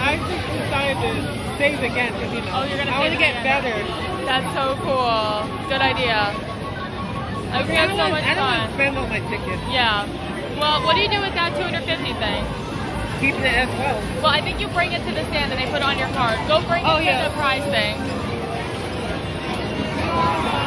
I just decided to save again because Oh, you're gonna I want to save get again. better. That's so cool. Good idea. I've had so much I don't want fun. to spend all my tickets. Yeah. Well, what do you do with that 250 thing? Keeping it as well. Well, I think you bring it to the stand and they put it on your card. Go bring it to the prize thing.